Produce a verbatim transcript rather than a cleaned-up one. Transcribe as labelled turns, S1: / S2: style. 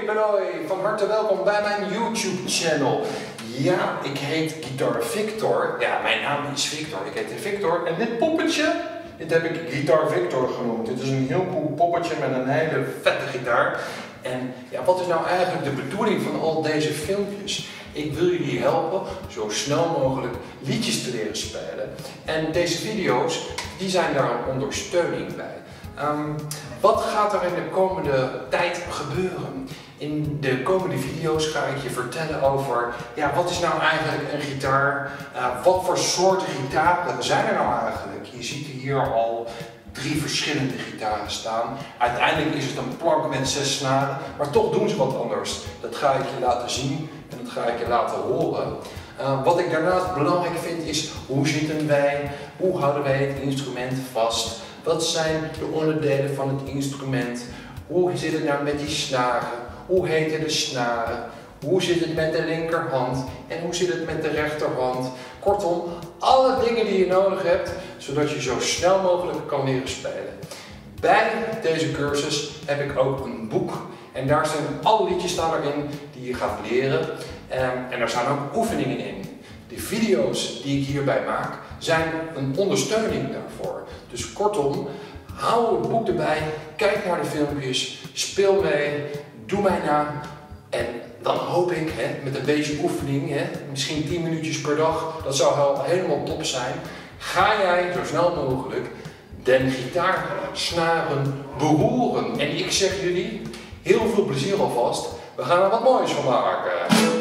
S1: Bedoy, van harte welkom bij mijn YouTube channel. Ja, ik heet Guitar Victor. Ja, mijn naam is Victor. Ik heet Victor. En dit poppetje, dit heb ik Guitar Victor genoemd. Dit is een heel cool poppetje met een hele vette gitaar. En ja, wat is nou eigenlijk de bedoeling van al deze filmpjes? Ik wil jullie helpen zo snel mogelijk liedjes te leren spelen. En deze video's, die zijn daar een ondersteuning bij. Um, wat gaat er in de komende tijd gebeuren? In de komende video's ga ik je vertellen over, ja, wat is nou eigenlijk een gitaar? Uh, wat voor soorten gitaren zijn er nou eigenlijk? Je ziet hier al drie verschillende gitaren staan. Uiteindelijk is het een plank met zes snaren, maar toch doen ze wat anders. Dat ga ik je laten zien en dat ga ik je laten horen. Uh, wat ik daarnaast belangrijk vind is, hoe zitten wij? Hoe houden wij het instrument vast? Wat zijn de onderdelen van het instrument? Hoe zit het nou met die snaren? Hoe heten de snaren? Hoe zit het met de linkerhand? En hoe zit het met de rechterhand? Kortom, alle dingen die je nodig hebt, zodat je zo snel mogelijk kan leren spelen. Bij deze cursus heb ik ook een boek. En daar zijn alle liedjes staan erin die je gaat leren. En daar staan ook oefeningen in. De video's die ik hierbij maak, zijn een ondersteuning daarvoor. Dus kortom, hou het boek erbij, kijk naar de filmpjes, speel mee, doe mij na. En dan hoop ik, hè, met een beetje oefening, hè, misschien tien minuutjes per dag, dat zou wel helemaal top zijn. Ga jij zo snel mogelijk den gitaarsnaren beroeren. En ik zeg jullie, heel veel plezier alvast. We gaan er wat moois van maken.